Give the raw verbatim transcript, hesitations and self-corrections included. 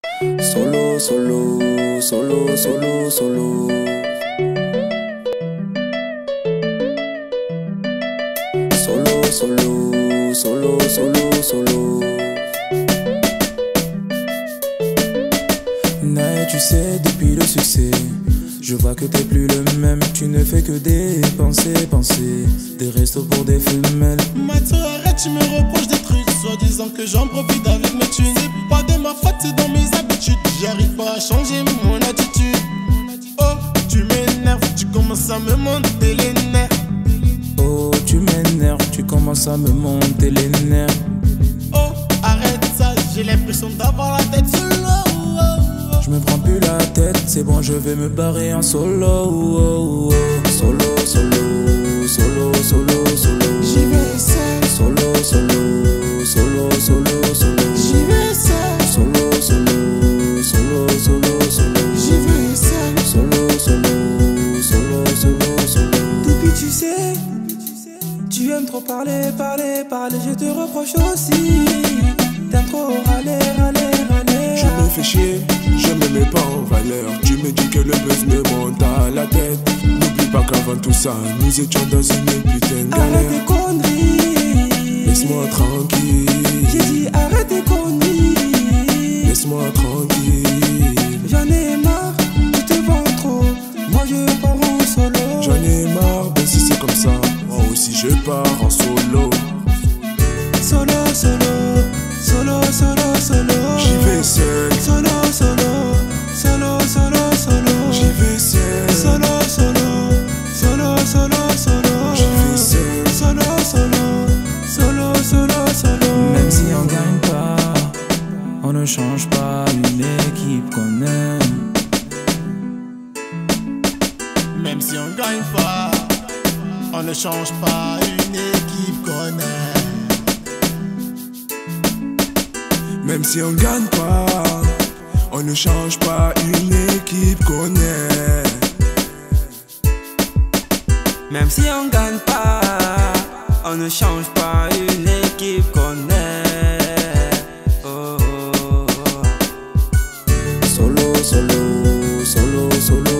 Solo, solo, solo, solo, solo. Solo, solo, solo, solo, solo. Mais tu sais, depuis le succès, je vois que t'es plus le même. Tu ne fais que dépenser, penser. Des restos pour des femelles. Mathieu, arrête, tu me reproches des trucs soi-disant que j'en profite avec mes thunes. C'est pas de ma faute, c'est dans mes habitudes. J'arrive pas à changer mon attitude. Oh, tu m'énerves, tu commences à me monter les nerfs. Oh, tu m'énerves, tu commences à me monter les nerfs. Oh, arrête ça, j'ai l'impression d'avoir la tête sous l'eau. Je me prends plus la tête, c'est bon, je vais me barrer en solo. Oh, oh, oh. Solo, solo, solo, solo, solo. J'y vais seul. Solo, solo, solo, solo, solo. J'y vais seul. Solo, solo, solo, solo, solo. J'y vais seul. Solo, solo, solo, solo, solo. Depuis tu sais, tu aimes trop parler, parler, parler. Je te reproche aussi. T'aimes trop râler, râler, râler. Je me fais chier, je me mets pas en valeur. Tu me dis que le buzz me monte à la tête. N'oublie pas qu'avant tout ça, nous étions dans une putain de Arrête tes galère. conneries. Laisse-moi tranquille. J'ai dit arrête tes conneries. Laisse-moi tranquille. J'en ai marre, tu te vends trop. Moi je pars en solo. J'en ai marre, ben si c'est comme ça, moi aussi je pars en solo. Solo, solo, solo, solo, solo. J'y vais seul. Solo, solo, solo, solo, solo. J'y vais seul. Solo, solo, solo, solo, solo. J'y vais seul. Solo, solo, solo, solo, solo. Même si on gagne pas, on ne change pas une équipe qu'on aime. Même si on gagne pas, on ne change pas une équipe qu'on aime. Même si on gagne pas, on ne change pas une équipe qu'on est. Même si on gagne pas, on ne change pas une équipe qu'on est. Oh, oh, oh. Solo, solo, solo, solo.